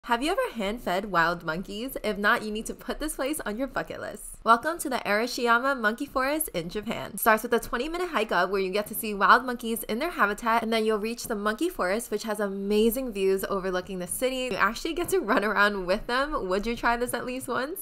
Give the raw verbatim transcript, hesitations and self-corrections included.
Have you ever hand-fed wild monkeys? If not, you need to put this place on your bucket list. Welcome to the Arashiyama Monkey Forest in Japan. It starts with a twenty minute hike up where you get to see wild monkeys in their habitat, and then you'll reach the monkey forest, which has amazing views overlooking the city. You actually get to run around with them. Would you try this at least once?